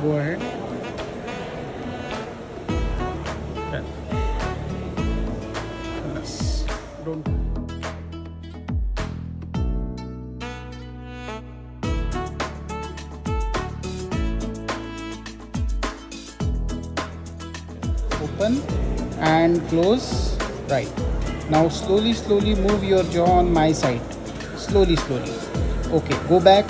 Go ahead. Done. Yes. Don't. Open and close. Right. Now slowly move your jaw on my side. Slowly. Okay. Go back.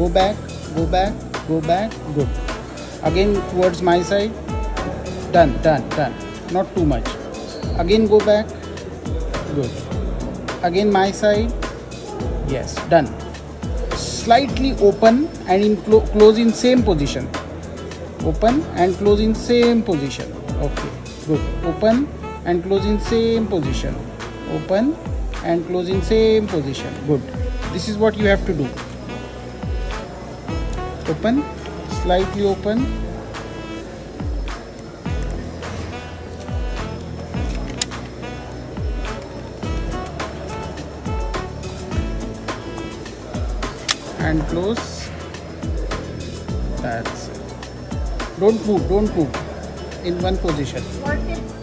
Good. Again towards my side. Done. Not too much. Again go back. Good. Again my side. Yes. Done. Slightly open and close in same position. Open and close in same position. Okay. Good. Open and close in same position. Open and close in same position. Good. This is what you have to do. Open, slightly open. And close. That's it. Don't move in one position. What if